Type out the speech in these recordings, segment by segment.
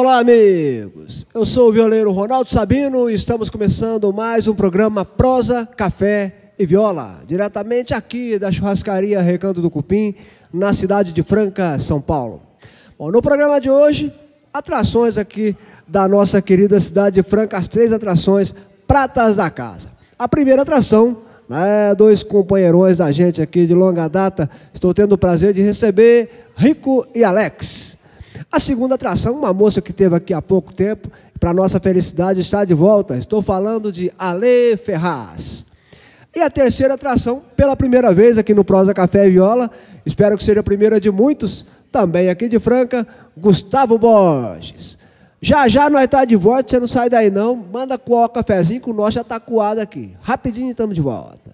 Olá, amigos! Eu sou o violeiro Ronaldo Sabino e estamos começando mais um programa Prosa, Café e Viola, diretamente aqui da churrascaria Recanto do Cupim, na cidade de Franca, São Paulo. Bom, no programa de hoje, atrações aqui da nossa querida cidade de Franca, as 3 atrações pratas da casa. A primeira atração, dois companheirões da gente aqui de longa data, estou tendo o prazer de receber Rico e Alex. A segunda atração, uma moça que esteve aqui há pouco tempo, para nossa felicidade está de volta. Estou falando de Ale Ferraz. E a terceira atração, pela primeira vez aqui no Prosa Café e Viola, espero que seja a primeira de muitos, também aqui de Franca, Gustavo Borges. Já nós estamos de volta, você não sai daí não, manda coar o cafezinho que o nosso já está coado aqui. Rapidinho estamos de volta.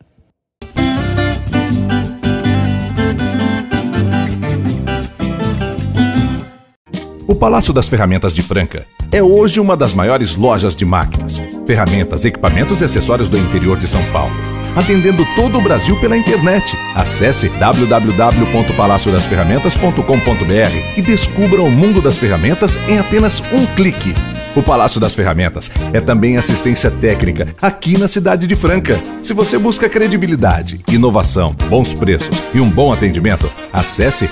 O Palácio das Ferramentas de Franca é hoje uma das maiores lojas de máquinas, ferramentas, equipamentos e acessórios do interior de São Paulo, atendendo todo o Brasil pela internet. Acesse www.palaciodasferramentas.com.br e descubra o mundo das ferramentas em apenas um clique. O Palácio das Ferramentas é também assistência técnica aqui na cidade de Franca. Se você busca credibilidade, inovação, bons preços e um bom atendimento, acesse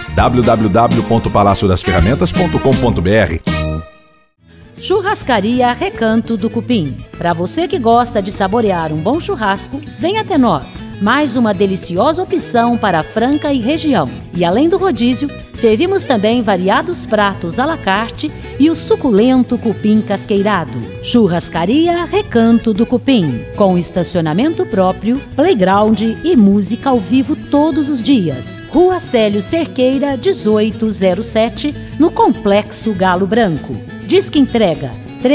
www.palaciodasferramentas.com.br. Churrascaria Recanto do Cupim. Para você que gosta de saborear um bom churrasco, venha até nós. Mais uma deliciosa opção para Franca e região. E além do rodízio, servimos também variados pratos à la carte e o suculento cupim casqueirado. Churrascaria Recanto do Cupim, com estacionamento próprio, playground e música ao vivo todos os dias. Rua Célio Cerqueira, 1807, no Complexo Galo Branco. Disque entrega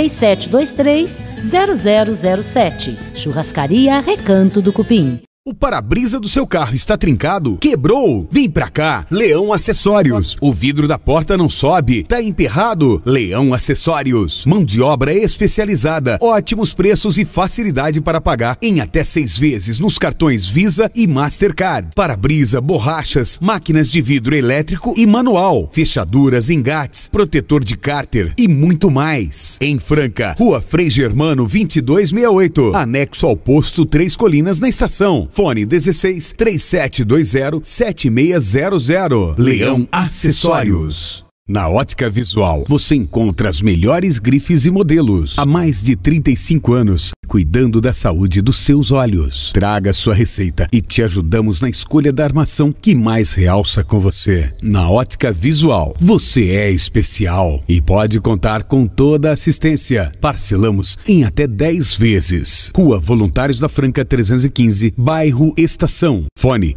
3723-0007. Churrascaria Recanto do Cupim. O para-brisa do seu carro está trincado? Quebrou? Vem pra cá, Leão Acessórios. O vidro da porta não sobe, tá emperrado? Leão Acessórios. Mão de obra especializada, ótimos preços e facilidade para pagar em até 6 vezes nos cartões Visa e Mastercard. Para-brisa, borrachas, máquinas de vidro elétrico e manual, fechaduras, engates, protetor de cárter e muito mais. Em Franca, Rua Frei Germano 2268, anexo ao posto Três Colinas na estação. Fone 16 3720 7600. Leão Acessórios. Na Ótica Visual, você encontra as melhores grifes e modelos. Há mais de 35 anos, cuidando da saúde dos seus olhos. Traga sua receita e te ajudamos na escolha da armação que mais realça com você. Na Ótica Visual, você é especial e pode contar com toda a assistência. Parcelamos em até 10 vezes. Rua Voluntários da Franca 315, bairro Estação. Fone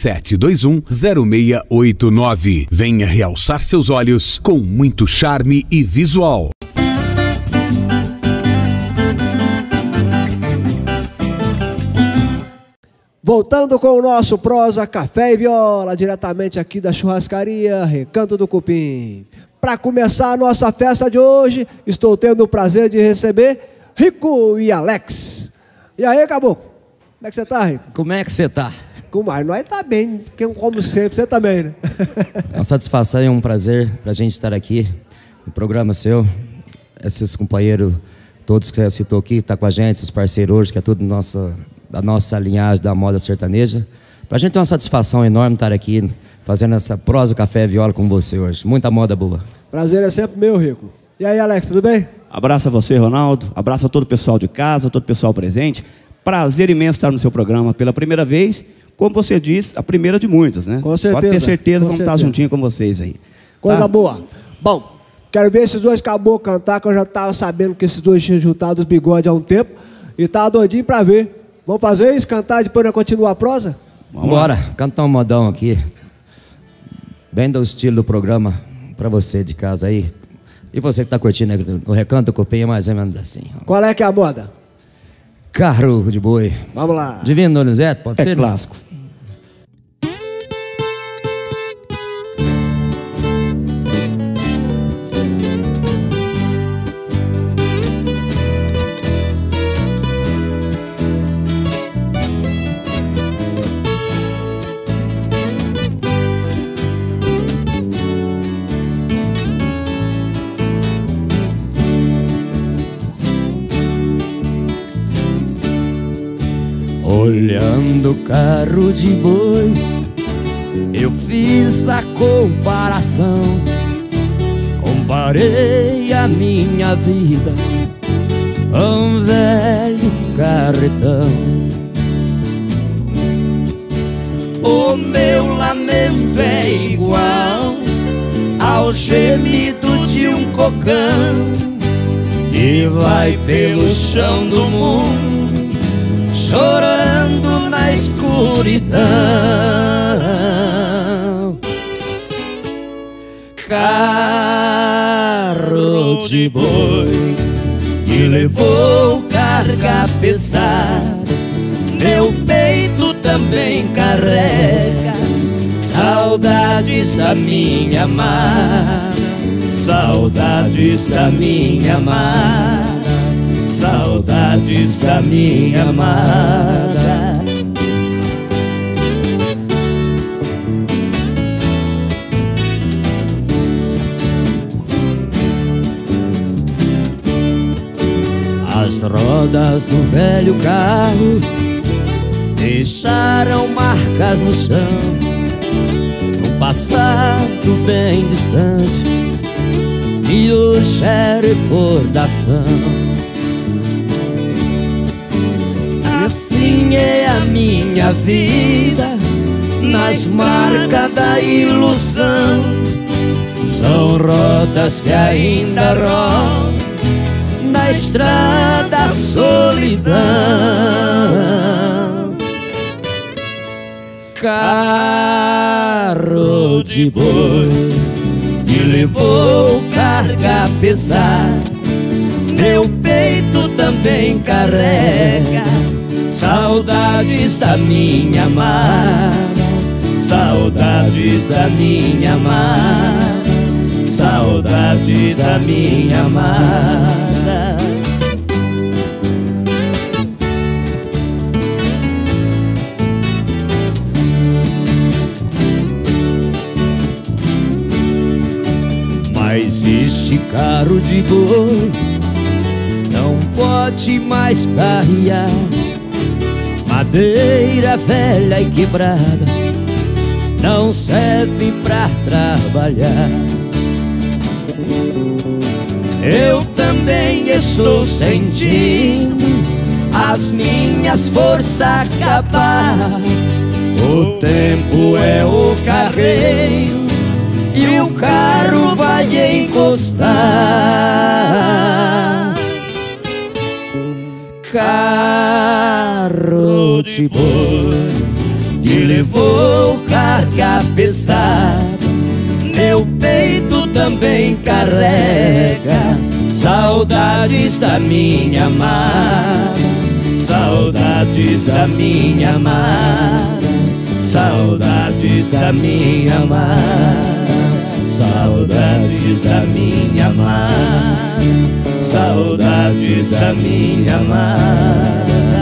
3721-0689. Venha realçar seus olhos com muito charme e visual. Voltando com o nosso Prosa, Café e Viola, diretamente aqui da churrascaria Recanto do Cupim. Para começar a nossa festa de hoje, estou tendo o prazer de receber Rico e Alex. E aí, caboclo? Como é que você tá, Rico? Como é que você tá? Nós tá bem, como sempre, você também, né? É uma satisfação e um prazer pra gente estar aqui no programa seu. Esses companheiros, todos que você citou aqui, tá com a gente, esses parceiros hoje, que é tudo da nossa linhagem da moda sertaneja. Pra gente é uma satisfação enorme estar aqui fazendo essa prosa, café e viola com você hoje. Muita moda boa. Prazer é sempre meu, Rico. E aí, Alex, tudo bem? Abraço a você, Ronaldo. Abraço a todo o pessoal de casa, a todo o pessoal presente. Prazer imenso estar no seu programa pela primeira vez. Como você diz, a primeira de muitas, né? Com certeza. Pode ter certeza, vamos certeza. estar juntinho com vocês aí. Coisa Tá? boa. Bom, quero ver esses dois caboclos cantar, que eu já estava sabendo que esses dois tinham juntado os bigodes há um tempo. E tava doidinho pra ver. Vamos fazer isso? Cantar e depois nós continuar a prosa? Vamos lá. Cantar um modão aqui. Bem do estilo do programa pra você de casa aí. E você que tá curtindo aí no Recanto do Cupim, é mais ou menos assim. Qual é que é a moda? Carro de boi. Vamos lá. Divino Donizete, pode ser? É clássico. Olhando o carro de boi, eu fiz a comparação. Comparei a minha vida a um velho carretão. O meu lamento é igual ao gemido de um cocão que vai pelo chão do mundo, chorando na escuridão. Carro de boi que levou carga pesada, meu peito também carrega saudades da minha amada, saudades da minha amada, saudades da minha amada. As rodas do velho carro deixaram marcas no chão, no passado bem distante, e hoje é recordação. Assim é a minha vida, nas marcas da ilusão. São rodas que ainda rodam na estrada solidão. Carro de boi que levou carga pesada, meu peito também carrega saudades da minha amada, saudades da minha amada, saudades da minha amada. Mas este carro de boi não pode mais carrear madeira velha e quebrada, não serve pra trabalhar. Eu também estou sentindo as minhas forças acabar. O tempo é o carreiro e o carro vai encostar. Carro de boi que levou carga pesada, meu peito também carrega saudades da minha amada, saudades da minha amada, saudades da minha amada, saudades da minha amada, saudades da minha amada.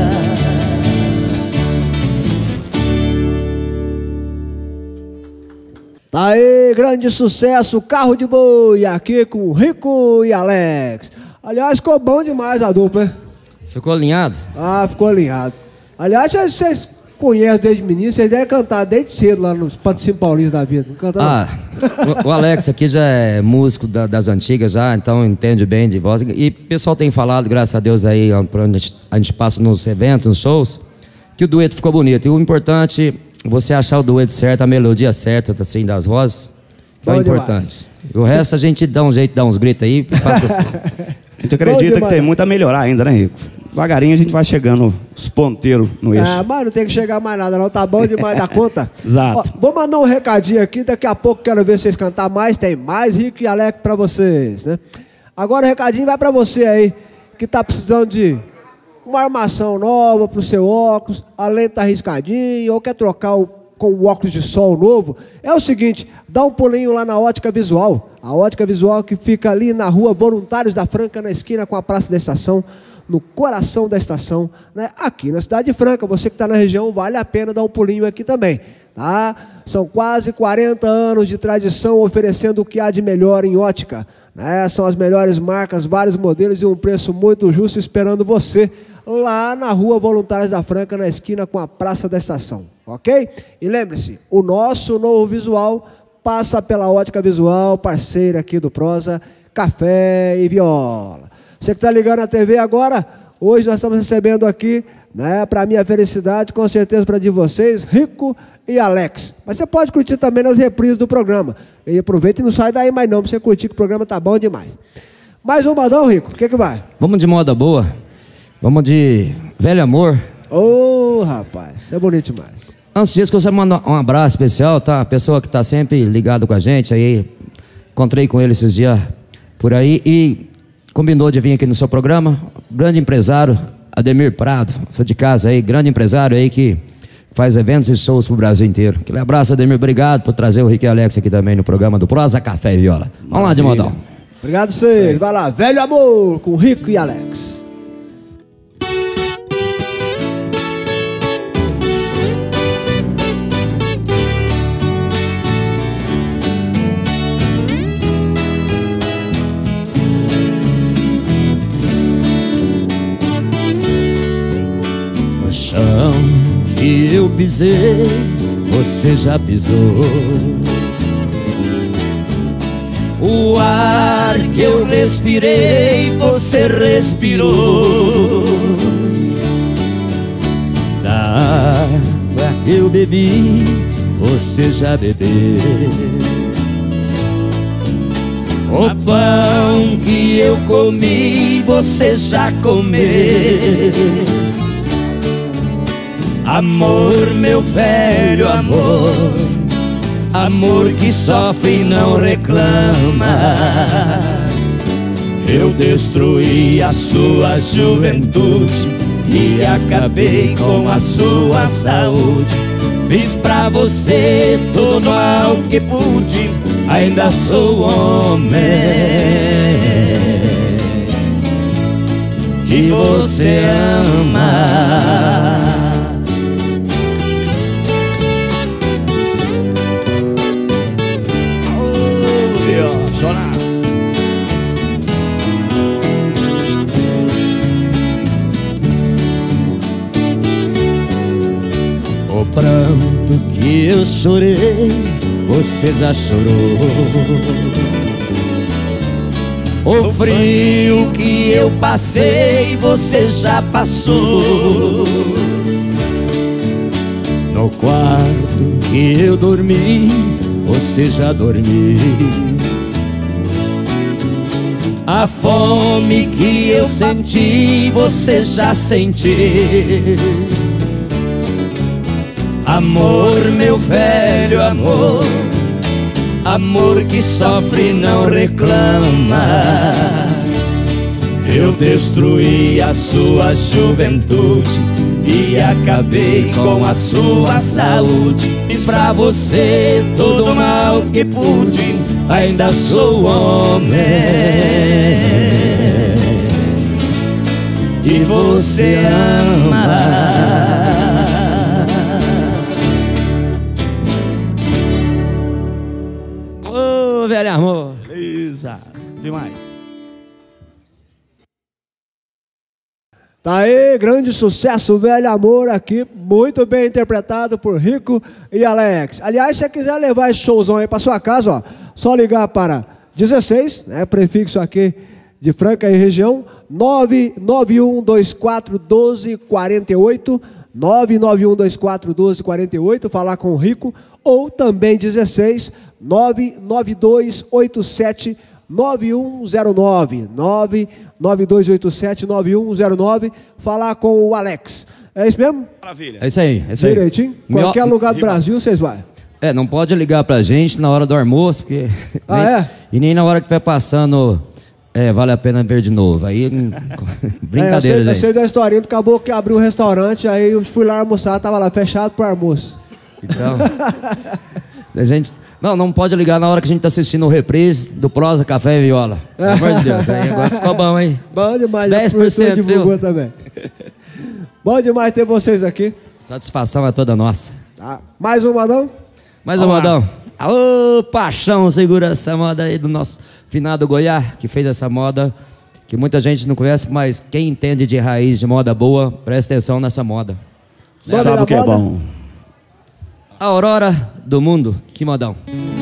Tá aí, grande sucesso, Carro de Boi, aqui com o Rico e Alex. Aliás, ficou bom demais a dupla, hein? Ficou alinhado? Ah, ficou alinhado. Aliás, vocês conhecem desde menino, vocês devem cantar desde cedo lá nos Patrocínio Paulista da vida. Não canta, não? O Alex aqui já é músico das antigas já, então entende bem de voz. E o pessoal tem falado, graças a Deus aí, por onde a gente passa nos eventos, nos shows, que o dueto ficou bonito. E o importante, você achar o dueto certo, a melodia certa, assim, das vozes, que é o importante. E o resto a gente dá um jeito, dá uns gritos aí, faz assim. A gente acredita que tem muito a melhorar ainda, né, Rico? Devagarinho a gente vai chegando os ponteiros no eixo. Ah, mas não tem que chegar mais nada não, tá bom demais da conta. Exato. Ó, vou mandar um recadinho aqui, daqui a pouco quero ver vocês cantar mais, tem mais Rico e Alex pra vocês, né? Agora o recadinho vai pra você aí, que tá precisando de uma armação nova pro seu óculos, a lente tá arriscadinha, ou quer trocar com o óculos de sol novo. É o seguinte, dá um pulinho lá na Ótica Visual. A Ótica Visual que fica ali na rua Voluntários da Franca, na esquina com a Praça da Estação, no coração da estação, né? Aqui na Cidade de Franca. Você que está na região, vale a pena dar um pulinho aqui também, tá? São quase 40 anos de tradição oferecendo o que há de melhor em ótica, né? São as melhores marcas, vários modelos e um preço muito justo esperando você lá na Rua Voluntários da Franca, na esquina com a Praça da Estação, ok? E lembre-se, o nosso novo visual passa pela Ótica Visual, parceira aqui do Prosa, Café e Viola. Você que está ligando a TV agora, hoje nós estamos recebendo aqui, né, para minha felicidade, com certeza para de vocês, Rico e Alex. Mas você pode curtir também nas reprises do programa. E aproveita e não sai daí mais não, para você curtir, que o programa tá bom demais. Mais um modão, Rico? O que vai? Vamos de moda boa. Vamos de Velho Amor. Ô, rapaz, isso é bonito demais. Antes disso, eu quero mandar um abraço especial, tá? A pessoa que tá sempre ligado com a gente, aí encontrei com ele esses dias por aí e combinou de vir aqui no seu programa. Grande empresário, Ademir Prado, sou de casa aí, grande empresário aí que faz eventos e shows pro Brasil inteiro. Aquele abraço, Ademir, obrigado por trazer o Rico e Alex aqui também no programa do Prosa, Café e Viola. Vamos lá de modão. Obrigado a vocês. Vai lá, Velho Amor, com Rico e Alex. O chão que eu pisei, você já pisou. O ar que eu respirei, você respirou. Da água que eu bebi, você já bebeu. O pão que eu comi, você já comeu. Amor, meu velho amor, amor que sofre e não reclama. Eu destruí a sua juventude e acabei com a sua saúde. Fiz pra você todo o mal que pude, ainda sou homem que você ama. O pranto que eu chorei, você já chorou. O frio que eu passei, você já passou. No quarto que eu dormi, você já dormiu. A fome que eu senti, você já sentiu. Amor, meu velho amor, amor que sofre e não reclama. Eu destruí a sua juventude e acabei com a sua saúde. Fiz pra você todo o mal que pude, ainda sou homem que você ama. Ô, velho amor. Beleza. Demais. Tá aí, grande sucesso, Velho Amor aqui, muito bem interpretado por Rico e Alex. Aliás, se você quiser levar esse showzão aí pra sua casa, ó, só ligar para 16, né, prefixo aqui de Franca e região, 991241248, 991241248, falar com o Rico, ou também 16 99287 9109, 99287-9109, falar com o Alex. É isso mesmo? Maravilha. É isso aí. É isso aí. Direitinho? Qualquer lugar do Brasil, vocês vão. Não pode ligar pra gente na hora do almoço, porque... E nem na hora que vai passando, vale a pena ver de novo. Aí, brincadeira, gente. Eu sei da historinha do caboclo que abriu um restaurante, aí eu fui lá almoçar, tava lá fechado pro almoço. Então... A gente... Não pode ligar na hora que a gente tá assistindo o reprise do Prosa, Café e Viola. Pelo amor de Deus, aí agora ficou bom, hein? Bom demais. 10%, viu? Também. Bom demais ter vocês aqui. Satisfação é toda nossa. Tá. Mais um modão? Mais um modão. Alô, Paixão, segura essa moda aí do nosso finado Goiás, que fez essa moda. que muita gente não conhece, mas quem entende de raiz, de moda boa, presta atenção nessa moda. Sabe o que é bom? A Aurora do Mundo, que modão.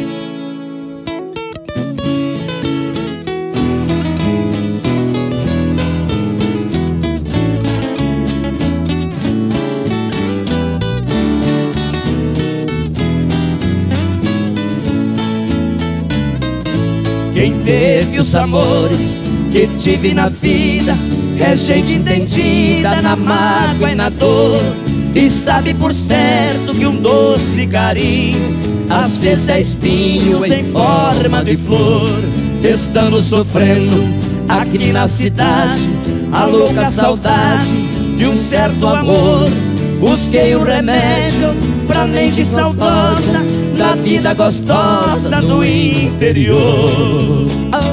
Quem teve os amores que tive na vida é gente entendida na mágoa e na dor, e sabe por certo que um doce carinho às vezes é espinho em forma de flor. Estando sofrendo aqui na cidade a louca saudade de um certo amor, busquei o remédio pra mente saudosa da vida gostosa do interior.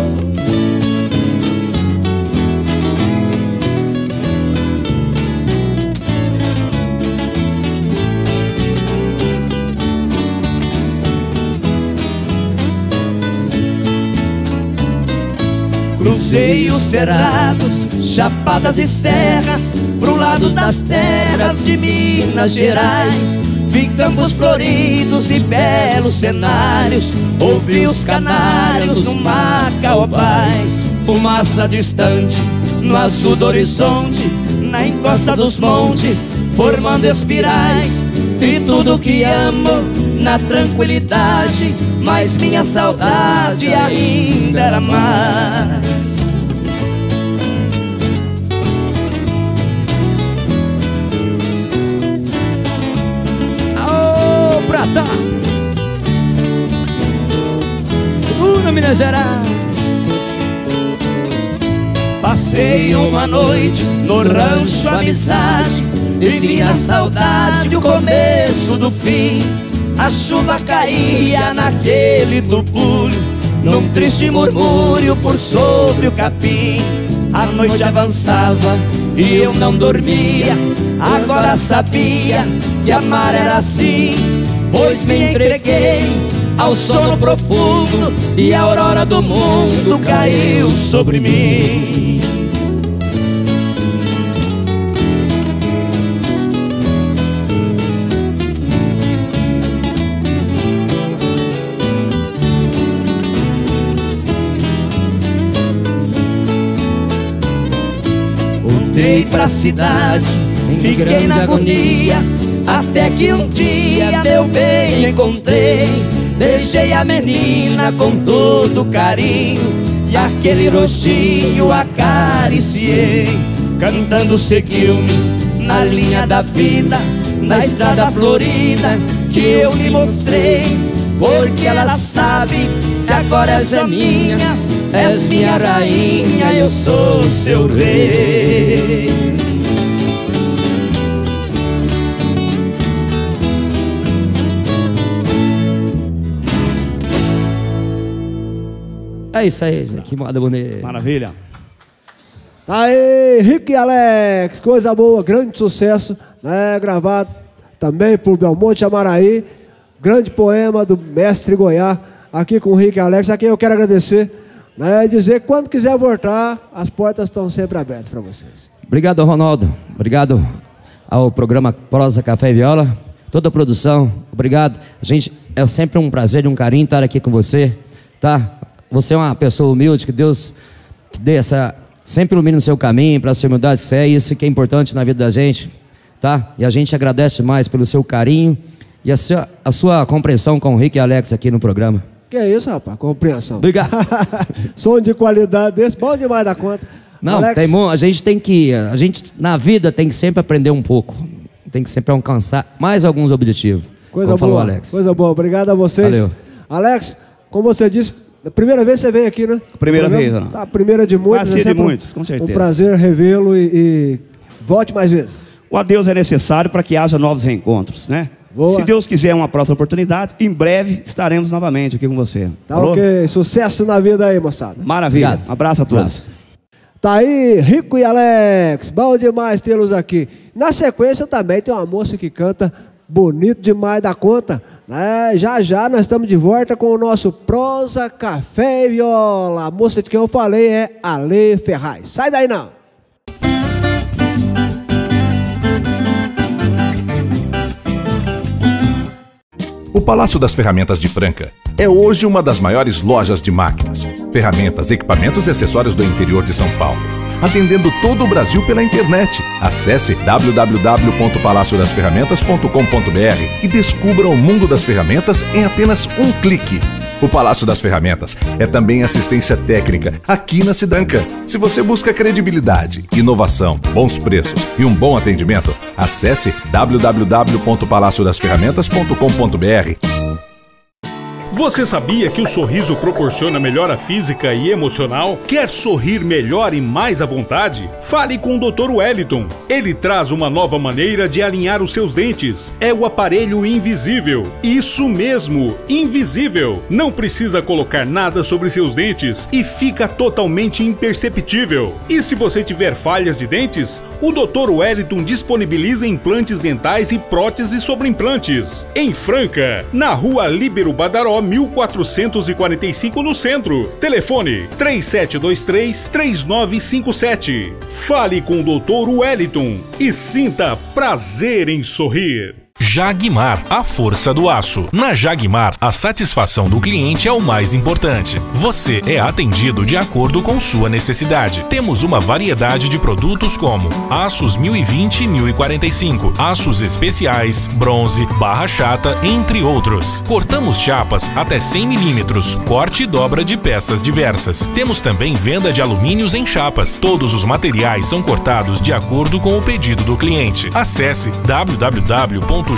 Cruzei os cerrados, chapadas e serras, pro lado das terras de Minas Gerais. Vi campos floridos e belos cenários, ouvi os canários no Macaobás. Fumaça distante no azul do horizonte, na encosta dos montes, formando espirais. Vi tudo que amo na tranquilidade, mas minha saudade ainda era mais. Aô, Pratas! Segunda Minas Gerais! Passei uma noite no rancho Amizade e vi a saudade do começo do fim. A chuva caía naquele tubulho, num triste murmúrio por sobre o capim. A noite avançava e eu não dormia, agora sabia que amar era assim, pois me entreguei ao sono profundo e a aurora do mundo caiu sobre mim. Voltei pra cidade, fiquei na agonia, até que um dia meu bem encontrei. Deixei a menina com todo carinho e aquele rostinho acariciei. Cantando seguiu-me na linha da vida, na estrada florida que eu lhe mostrei. Porque ela sabe que agora és minha rainha, eu sou seu rei. É isso aí, que moda bonita. Maravilha. Tá aí, Rico e Alex, coisa boa, grande sucesso, né? Gravado também por Belmonte Amaraí, grande poema do mestre Goiás, aqui com o Rico e Alex, a quem eu quero agradecer, né? Dizer que quando quiser voltar, as portas estão sempre abertas para vocês. Obrigado, Ronaldo. Obrigado ao programa Prosa, Café e Viola, toda a produção. Obrigado. É sempre um prazer e um carinho estar aqui com você, tá? Você é uma pessoa humilde, que Deus dê sempre ilumine no seu caminho, para a sua humildade que você é, isso que é importante na vida da gente, tá? E a gente agradece mais pelo seu carinho e a sua compreensão com o Rico e Alex aqui no programa. Que é isso, rapaz, compreensão. Obrigado. Som de qualidade desse, bom demais da conta. Não, Alex, a gente na vida tem que sempre aprender um pouco, tem que sempre alcançar mais alguns objetivos. Coisa boa, falou, Alex. Coisa boa, obrigado a vocês. Valeu. Alex, como você disse, a primeira vez você veio aqui, né? Primeira vez, não. Tá, primeira de muitos. Vai ser de muitos, com certeza. Um prazer revê-lo e volte mais vezes. O adeus é necessário para que haja novos reencontros, né? Boa. Se Deus quiser uma próxima oportunidade, em breve estaremos novamente aqui com você. Tá. Falou? Ok, sucesso na vida aí, moçada. Maravilha, obrigado. Abraço a todos. Tá aí, Rico e Alex, bom demais tê-los aqui. Na sequência também tem uma moça que canta bonito demais da conta, Já já nós estamos de volta com o nosso Prosa, Café e Viola. A moça de quem eu falei é Ale Ferraz. Sai daí não! O Palácio das Ferramentas de Franca é hoje uma das maiores lojas de máquinas, ferramentas, equipamentos e acessórios do interior de São Paulo, atendendo todo o Brasil pela internet. Acesse www.palaciodasferramentas.com.br e descubra o mundo das ferramentas em apenas um clique. O Palácio das Ferramentas é também assistência técnica aqui na Sidanca. Se você busca credibilidade, inovação, bons preços e um bom atendimento, acesse www.palaciodasferramentas.com.br. Você sabia que o sorriso proporciona melhora física e emocional? Quer sorrir melhor e mais à vontade? Fale com o Dr. Wellington. Ele traz uma nova maneira de alinhar os seus dentes. É o aparelho invisível. Isso mesmo, invisível. Não precisa colocar nada sobre seus dentes e fica totalmente imperceptível. E se você tiver falhas de dentes, o Dr. Wellington disponibiliza implantes dentais e próteses sobre implantes. Em Franca, na Rua Líbero Badaró, 1445 no centro. Telefone 3723-3957. Fale com o Dr. Wellington e sinta prazer em sorrir. Jagmar, a força do aço. Na Jagmar, a satisfação do cliente é o mais importante. Você é atendido de acordo com sua necessidade. Temos uma variedade de produtos como aços 1020 e 1045, aços especiais, bronze, barra chata, entre outros. Cortamos chapas até 100 milímetros, corte e dobra de peças diversas. Temos também venda de alumínios em chapas. Todos os materiais são cortados de acordo com o pedido do cliente. Acesse www.jagmar.com.br.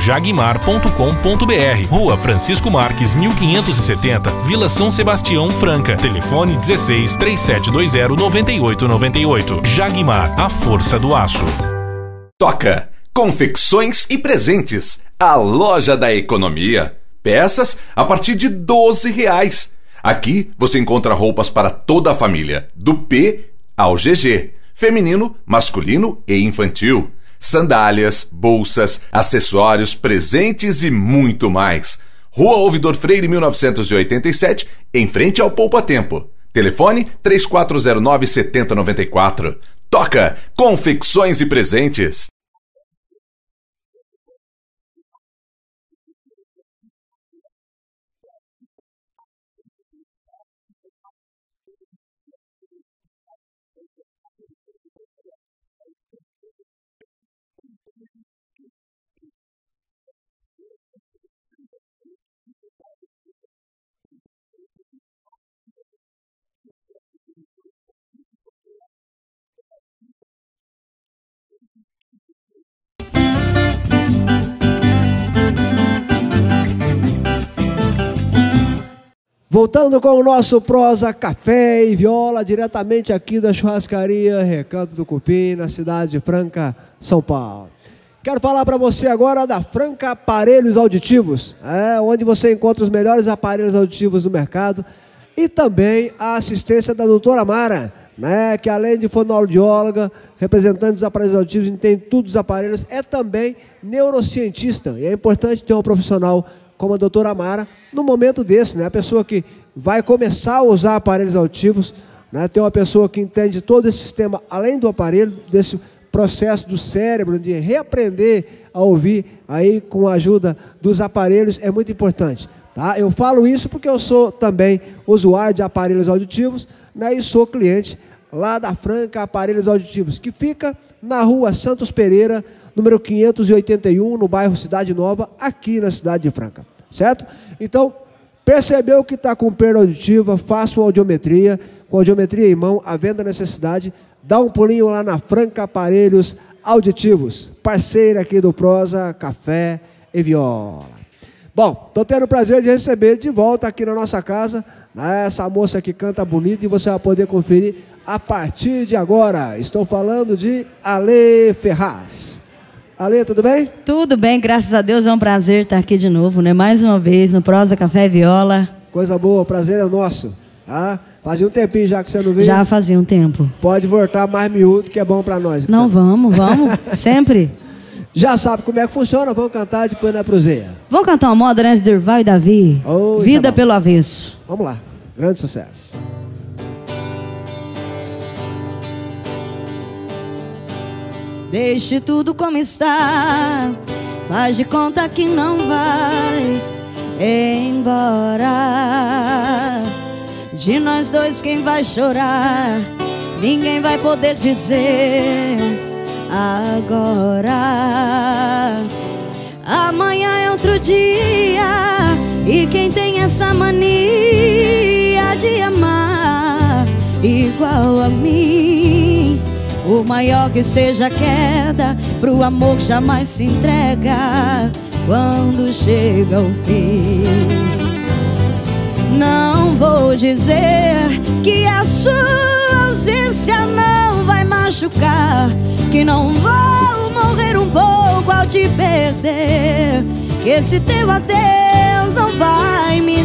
Rua Francisco Marques, 1570, Vila São Sebastião, Franca. Telefone 16 3720 9898. Jagmar, a força do aço. Toca Confecções e Presentes, a loja da economia. Peças a partir de R$12. Aqui você encontra roupas para toda a família, do P ao GG, feminino, masculino e infantil. Sandálias, bolsas, acessórios, presentes e muito mais. Rua Ouvidor Freire, 1987, em frente ao Poupa Tempo. Telefone 3409-7094. Toca Confecções e Presentes. Voltando com o nosso Prosa, Café e Viola, diretamente aqui da churrascaria Recanto do Cupim, na cidade de Franca, São Paulo. Quero falar para você agora da Franca Aparelhos Auditivos, onde você encontra os melhores aparelhos auditivos do mercado, e também a assistência da doutora Mara, que além de fonoaudióloga, representante dos aparelhos auditivos, entende tudo dos aparelhos, é também neurocientista, e é importante ter um profissional como a doutora Mara, no momento desse, a pessoa que vai começar a usar aparelhos auditivos, tem uma pessoa que entende todo esse sistema, além do aparelho, desse processo do cérebro, de reaprender a ouvir, aí com a ajuda dos aparelhos, é muito importante. Tá? Eu falo isso porque eu sou também usuário de aparelhos auditivos, e sou cliente lá da Franca Aparelhos Auditivos, que fica na Rua Santos Pereira, número 581, no bairro Cidade Nova, aqui na cidade de Franca, certo? Então, percebeu que está com perda auditiva, faça uma audiometria, com audiometria em mão, havendo a necessidade, dá um pulinho lá na Franca Aparelhos Auditivos, parceira aqui do Prosa, Café e Viola. Bom, estou tendo o prazer de receber de volta aqui na nossa casa, essa moça que canta bonito, e você vai poder conferir a partir de agora. Estou falando de Ale Ferraz. Ale, tudo bem? Tudo bem, graças a Deus, é um prazer estar aqui de novo, mais uma vez, no Prosa, Café e Viola. Coisa boa, o prazer é nosso. Fazia um tempinho já que você não veio. Já fazia um tempo. Pode voltar mais miúdo, que é bom para nós. Não, vamos, sempre. Já sabe como é que funciona, vamos cantar depois na proseia. Vamos cantar uma moda, né, de Durval e Davi. Oh, Vida pelo avesso. Vamos lá, grande sucesso. Deixe tudo como está, faz de conta que não vai embora. De nós dois quem vai chorar, ninguém vai poder dizer agora. Amanhã é outro dia, e quem tem essa mania de amar igual a mim, o maior que seja a queda, pro amor que jamais se entrega quando chega o fim. Não vou dizer que a sua ausência não vai machucar, que não vou morrer um pouco ao te perder, que esse teu adeus não vai me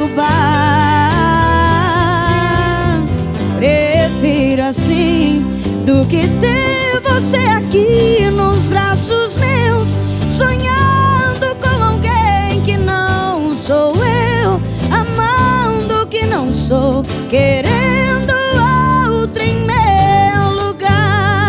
derrubar. Prefiro assim do que ter você aqui nos braços meus, sonhando com alguém que não sou eu, amando que não sou, querendo outro em meu lugar.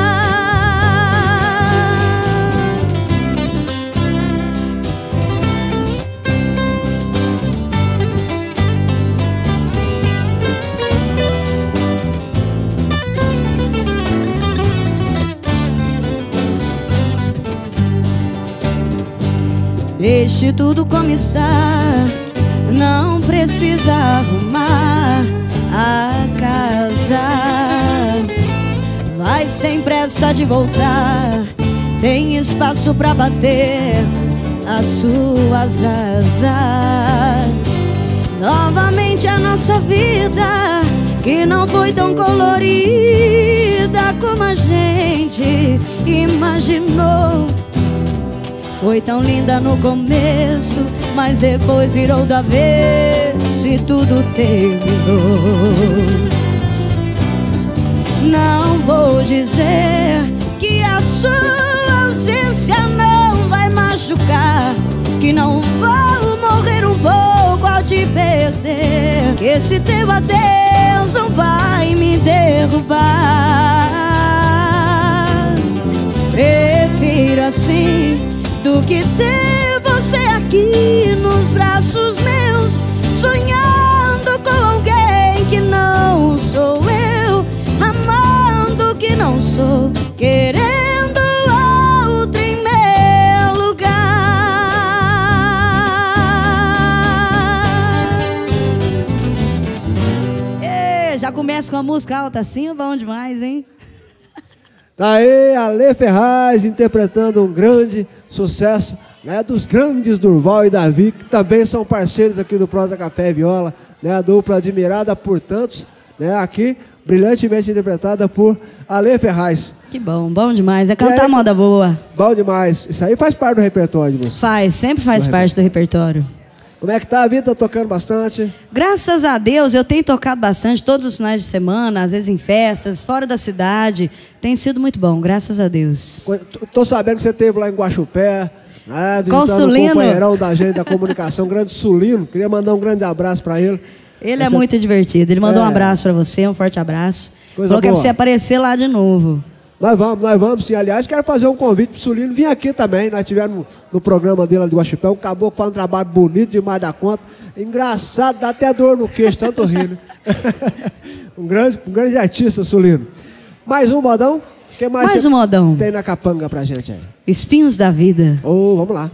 Deixe tudo como está, não precisa arrumar a casa. Vai sem pressa de voltar, tem espaço pra bater as suas asas. Novamente a nossa vida, que não foi tão colorida como a gente imaginou. Foi tão linda no começo, mas depois virou do avesso e tudo terminou. Não vou dizer que a sua ausência não vai machucar, que não vou morrer um pouco ao te perder, que esse teu adeus não vai me derrubar. Prefiro assim do que ter você aqui nos braços meus, sonhando com alguém que não sou eu, amando que não sou, querendo outro em meu lugar. E já começa com a música alta assim, bom demais, hein? Tá aí Ale Ferraz interpretando um grande sucesso, né, dos grandes Durval e Davi, que também são parceiros aqui do Prosa Café e Viola, né, a dupla admirada por tantos, né, aqui brilhantemente interpretada por Ale Ferraz. Que bom, bom demais, é cantar aí, moda boa. Bom demais, isso aí faz parte do repertório de você. Faz, sempre faz parte do repertório. Como é que tá a vida? Tá tocando bastante? Graças a Deus, eu tenho tocado bastante todos os finais de semana, às vezes em festas, fora da cidade. Tem sido muito bom, graças a Deus. Tô sabendo que você esteve lá em Guaxupé, né, visitando um companheirão da gente da comunicação, grande Sulino. Queria mandar um grande abraço para ele. Ele é muito divertido. Ele mandou um abraço para você, um forte abraço. Falou que é para você aparecer lá de novo. Nós vamos sim. Aliás, quero fazer um convite pro Sulino vir aqui também. Nós tivemos no programa dele lá de Guaxupé, um caboclo que faz um trabalho bonito demais da conta. Engraçado, dá até dor no queixo, tanto rindo. um grande artista, Sulino. Mais um modão? Que mais um modão. Tem na capanga pra gente aí? Espinhos da Vida. Oh, vamos lá.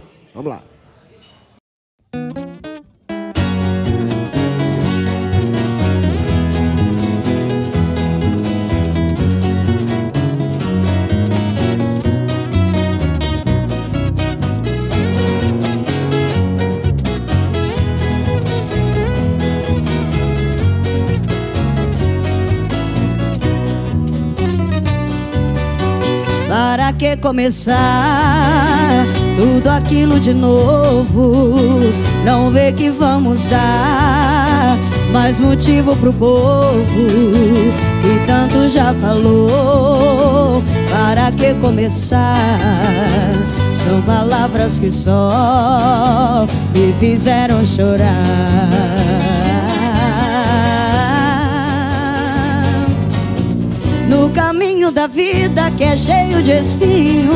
Para que começar tudo aquilo de novo? Não vê que vamos dar mais motivo pro povo que tanto já falou. Para que começar são palavras que só me fizeram chorar. No caminho da vida que é cheio de espinhos,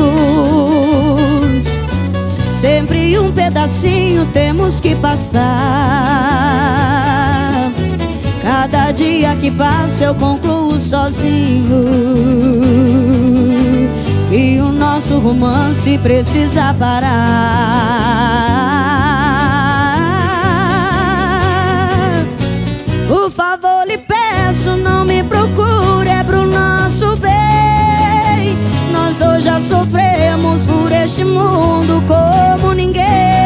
sempre um pedacinho temos que passar. Cada dia que passa eu concluo sozinho e o nosso romance precisa parar. Por favor, lhe peço, não me procure, é pro nosso bem. Nós dois já sofremos por este mundo como ninguém.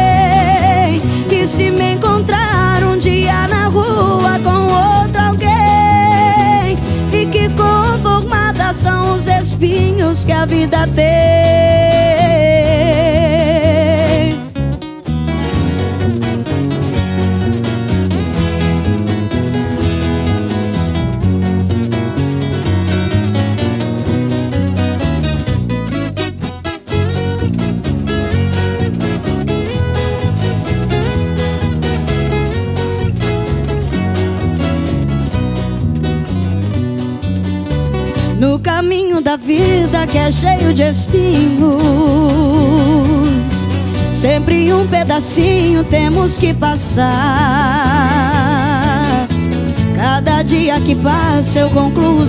E se me encontrar um dia na rua com outro alguém, fique conformada, são os espinhos que a vida tem. No caminho da vida que é cheio de espinhos, sempre um pedacinho temos que passar. Cada dia que passa eu concluo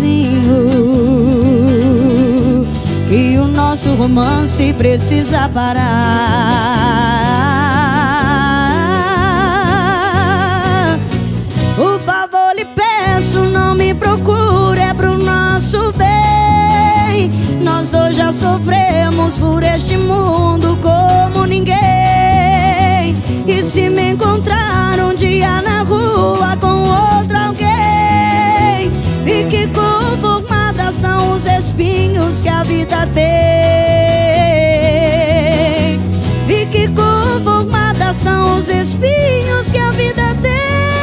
sozinho que o nosso romance precisa parar. Por favor, lhe peço, não me procure, é pro nosso bem. Nós dois já sofremos por este mundo como ninguém. E se me encontrar um dia na rua com outro alguém, fique conformada, são os espinhos que a vida tem. Fique conformada, são os espinhos que a vida tem.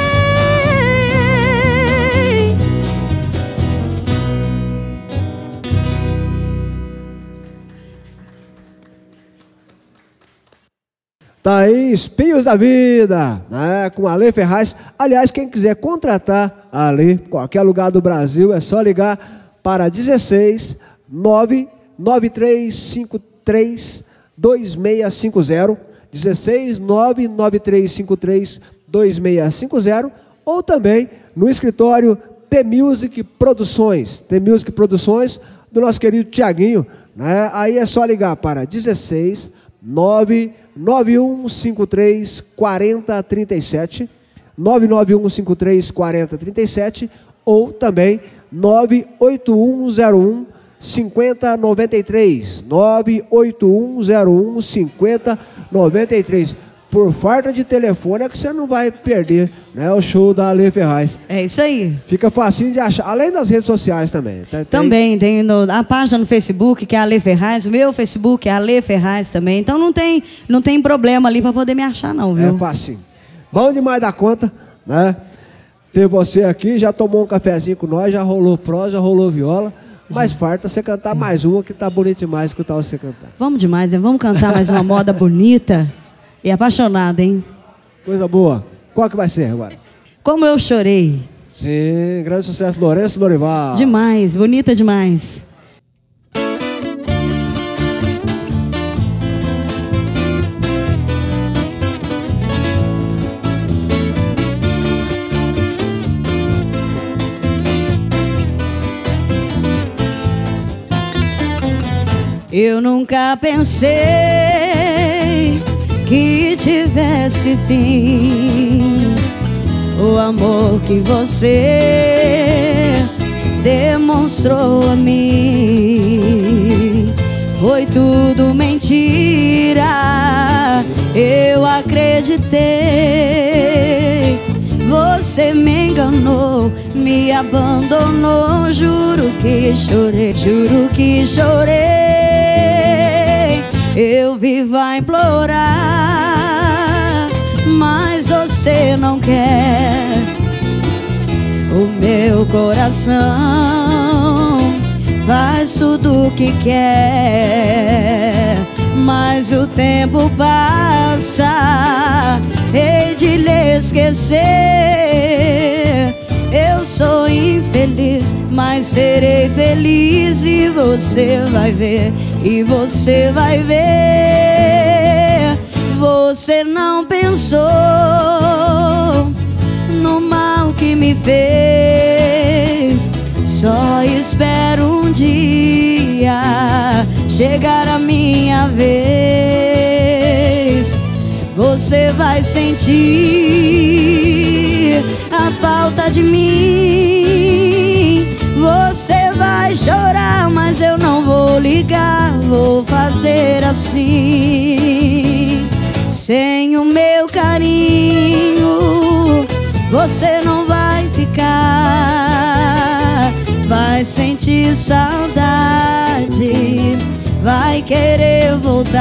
Tá aí, Espinhos da Vida, né? Com a Ale Ferraz. Aliás, quem quiser contratar a Ale, qualquer lugar do Brasil, é só ligar para 16 99353 2650, 16 99353 2650, ou também no escritório T-Music Produções. T-Music Produções do nosso querido Tiaguinho, né? Aí é só ligar para 16 99153 4037, 99153 4037, ou também 98101 5093, 98101 5093. Por falta de telefone é que você não vai perder, né, o show da Ale Ferraz. É isso aí. Fica facinho de achar, além das redes sociais também. Também tem a página no Facebook, que é Ale Ferraz, o meu Facebook é Ale Ferraz também. Então não tem problema ali para poder me achar não, viu? É facinho. Bom demais da conta, né? Ter você aqui, já tomou um cafezinho com nós, já rolou prosa, já rolou viola. Mas farta você cantar mais uma que tá bonito demais escutar você cantar. Vamos demais, né? Vamos cantar mais uma moda bonita e apaixonada, hein? Coisa boa. Qual que vai ser agora? Como Eu Chorei. Sim, grande sucesso, Lourenço Lorival. Demais, bonita demais. Eu nunca pensei que tivesse fim o amor que você demonstrou a mim. Foi tudo mentira, eu acreditei. Você me enganou, me abandonou. Juro que chorei, juro que chorei. Eu vivo a implorar, mas você não quer. O meu coração faz tudo o que quer, mas o tempo passa, hei de lhe esquecer. Eu sou infeliz, mas serei feliz, e você vai ver, e você vai ver. Você não pensou no mal que me fez. Só espero um dia chegar a minha vez. Você vai sentir a falta de mim. Você vai chorar, mas eu não vou ligar. Vou fazer assim. Sem o meu carinho você não vai ficar. Vai sentir saudade, vai querer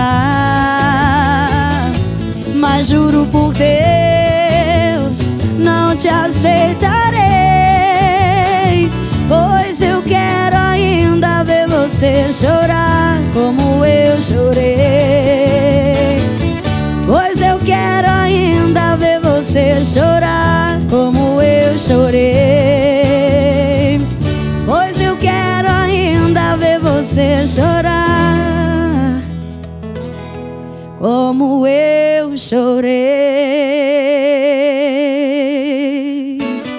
voltar. Mas juro por Deus, não te aceitarei, pois eu quero ainda ver você chorar como eu chorei. Pois eu quero ainda ver você chorar como eu chorei. Pois eu quero ainda ver você chorar como eu chorei.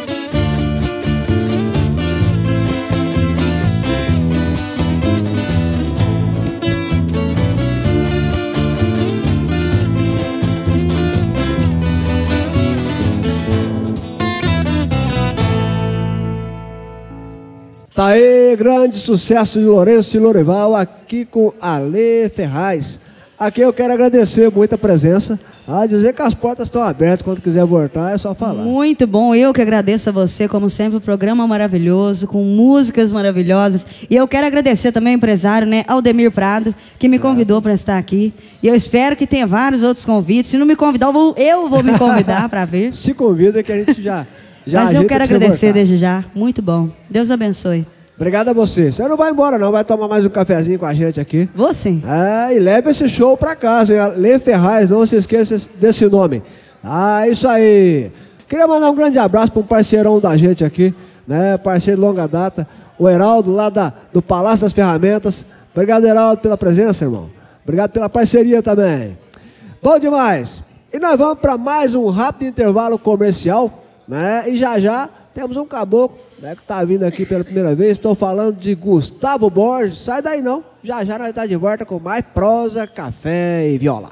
Tá aí, grande sucesso de Lourenço e Lorival, aqui com Ale Ferraz. Aqui eu quero agradecer muito a presença, dizer que as portas estão abertas, quando quiser voltar é só falar. Muito bom, eu que agradeço a você, como sempre, o programa maravilhoso, com músicas maravilhosas. E eu quero agradecer também ao empresário, né, Aldemir Prado, que me convidou para estar aqui. E eu espero que tenha vários outros convites. Se não me convidar, eu vou me convidar para vir. Se convida que a gente já mas eu quero agradecer desde já. Muito bom. Deus abençoe. Obrigado a você. Você não vai embora não, vai tomar mais um cafezinho com a gente aqui. Vou sim. E leve esse show pra casa, hein? Ale Ferraz, não se esqueça desse nome. Isso aí. Queria mandar um grande abraço para um parceirão da gente aqui, né? Parceiro de longa data, o Heraldo, lá do Palácio das Ferramentas. Obrigado, Heraldo, pela presença, irmão. Obrigado pela parceria também. Bom demais. E nós vamos para mais um rápido intervalo comercial, né? E já temos um caboclo, né, que está vindo aqui pela primeira vez. Estou falando de Gustavo Borges. Sai daí não. Já nós estamos de volta com mais prosa, café e viola.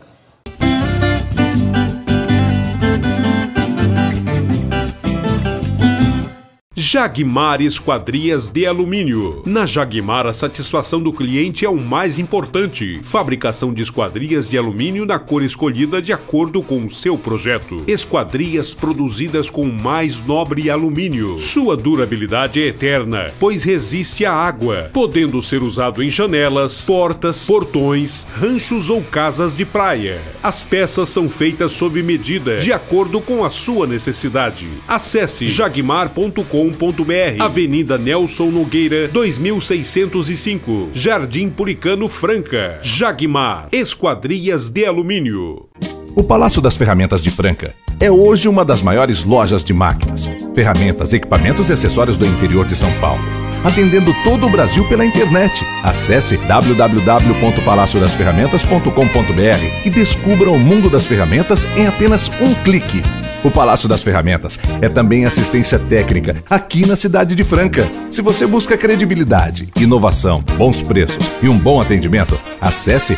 Jagmar Esquadrias de Alumínio. Na Jagmar, a satisfação do cliente é o mais importante. Fabricação de esquadrias de alumínio na cor escolhida de acordo com o seu projeto. Esquadrias produzidas com o mais nobre alumínio. Sua durabilidade é eterna, pois resiste à água, podendo ser usado em janelas, portas, portões, ranchos ou casas de praia. As peças são feitas sob medida, de acordo com a sua necessidade. Acesse jagmar.com.br, Avenida Nelson Nogueira, 2605, Jardim Puricano, Franca. Jagmar, Esquadrias de Alumínio. O Palácio das Ferramentas de Franca é hoje uma das maiores lojas de máquinas, ferramentas, equipamentos e acessórios do interior de São Paulo, atendendo todo o Brasil pela internet. Acesse www.palaciodasferramentas.com.br e descubra o mundo das ferramentas em apenas um clique. O Palácio das Ferramentas é também assistência técnica aqui na cidade de Franca. Se você busca credibilidade, inovação, bons preços e um bom atendimento, acesse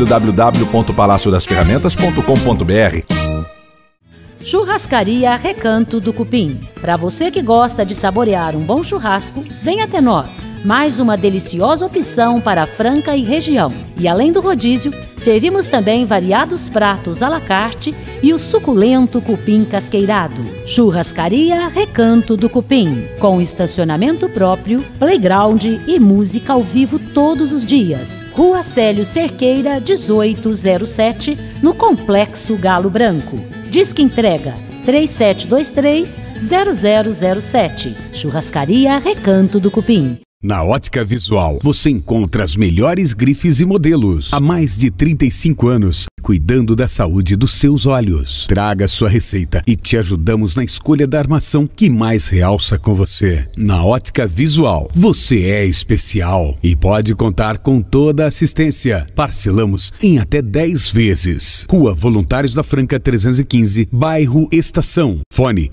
www.palaciodasferramentas.com.br. Churrascaria Recanto do Cupim. Para você que gosta de saborear um bom churrasco, venha até nós. Mais uma deliciosa opção para Franca e região. E além do rodízio, servimos também variados pratos à la carte e o suculento cupim casqueirado. Churrascaria Recanto do Cupim, com estacionamento próprio, playground e música ao vivo todos os dias. Rua Célio Cerqueira, 1807, no Complexo Galo Branco. Disque entrega 3723-0007. Churrascaria Recanto do Cupim. Na Ótica Visual, você encontra as melhores grifes e modelos. Há mais de 35 anos, cuidando da saúde dos seus olhos. Traga sua receita e te ajudamos na escolha da armação que mais realça com você. Na Ótica Visual, você é especial e pode contar com toda a assistência. Parcelamos em até 10 vezes. Rua Voluntários da Franca 315, bairro Estação. Fone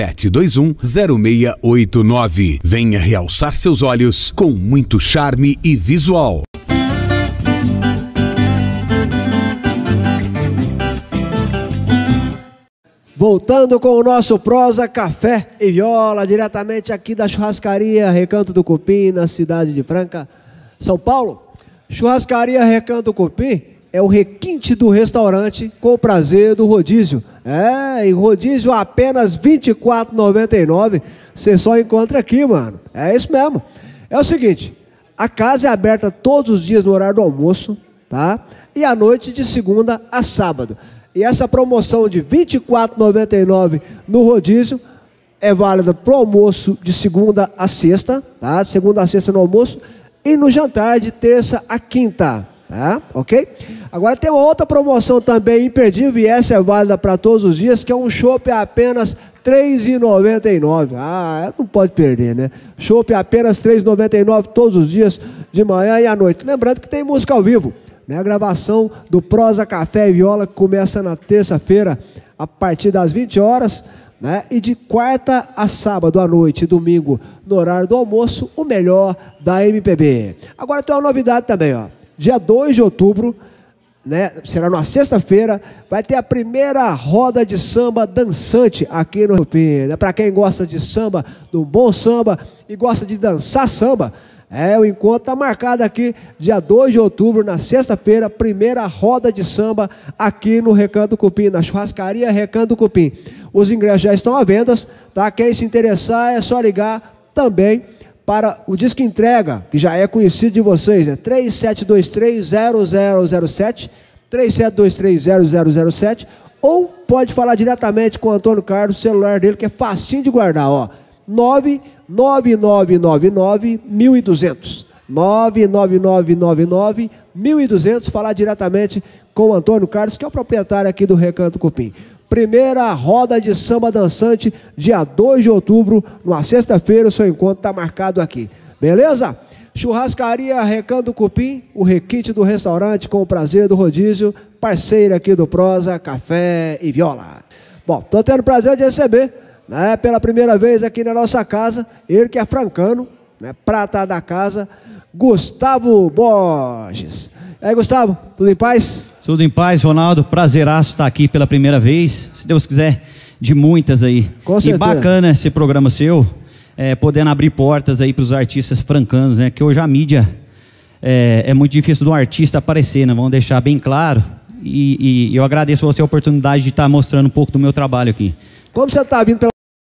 3721-0689. Venha realçar seus olhos com muito charme e visual. Voltando com o nosso Prosa Café e Viola, diretamente aqui da churrascaria Recanto do Cupim, na cidade de Franca, São Paulo. Churrascaria Recanto do Cupim é o requinte do restaurante com o prazer do rodízio. E rodízio a apenas R$ 24,99. Você só encontra aqui, mano. É isso mesmo. É o seguinte, a casa é aberta todos os dias no horário do almoço, tá? E à noite de segunda a sábado. E essa promoção de R$ 24,99 no rodízio é válida para o almoço de segunda a sexta, tá? De segunda a sexta no almoço e no jantar de terça a quinta, tá? Ok? Agora tem uma outra promoção também imperdível e essa é válida para todos os dias, que é um chopp a apenas R$ 3,99. Não pode perder, né? Chopp a apenas R$ 3,99 todos os dias, de manhã e à noite. Lembrando que tem música ao vivo, né? A gravação do Prosa Café e Viola, que começa na terça-feira a partir das 20 horas, né? E de quarta a sábado à noite e domingo no horário do almoço, o melhor da MPB. Agora tem uma novidade também, ó. Dia 2 de outubro, né, será numa sexta-feira, vai ter a primeira roda de samba dançante aqui no Cupim, né? Para quem gosta de samba, do bom samba e gosta de dançar samba, o encontro está marcado aqui, dia 2 de outubro, na sexta-feira, primeira roda de samba aqui no Recanto do Cupim, na churrascaria Recanto do Cupim. Os ingressos já estão à venda, tá? Quem se interessar é só ligar também para o Disque Entrega, que já é conhecido de vocês, é 3723-0007, 3723-0007, ou pode falar diretamente com o Antônio Carlos, o celular dele, que é facinho de guardar, ó, 99999-1200, 99999-1200, falar diretamente com o Antônio Carlos, que é o proprietário aqui do Recanto Cupim. Primeira roda de samba dançante, dia 2 de outubro, numa sexta-feira, o seu encontro está marcado aqui. Beleza? Churrascaria Recanto do Cupim, o requinte do restaurante com o prazer do rodízio, parceiro aqui do Prosa, Café e Viola. Bom, estou tendo o prazer de receber, né, pela primeira vez aqui na nossa casa, ele que é francano, né, prata da casa, Gustavo Borges. E aí, Gustavo, tudo em paz? Tudo em paz, Ronaldo. Prazeraço estar aqui pela primeira vez. Se Deus quiser, de muitas aí. Com certeza. E bacana esse programa seu, podendo abrir portas aí para os artistas francanos, né? Que hoje a mídia é muito difícil de um artista aparecer, né? Vamos deixar bem claro. E eu agradeço a você a oportunidade de estar mostrando um pouco do meu trabalho aqui. Como você está vindo pela